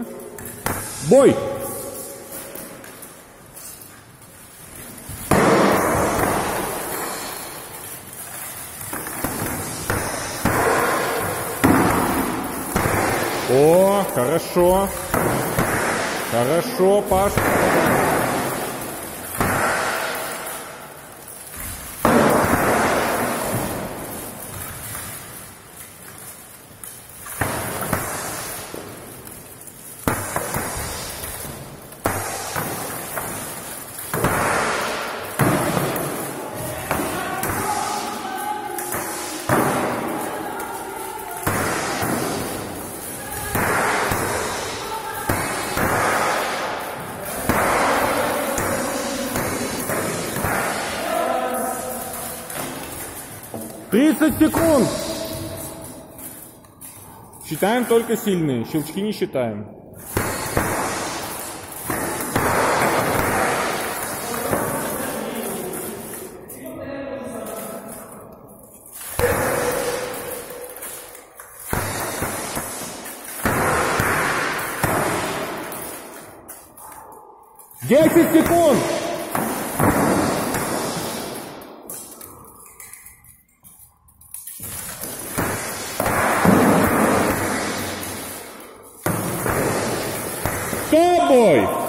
Бой! О, хорошо. Хорошо, Паш. «30 секунд!» Считаем только сильные, щелчки не считаем. «10 секунд!» Тобой!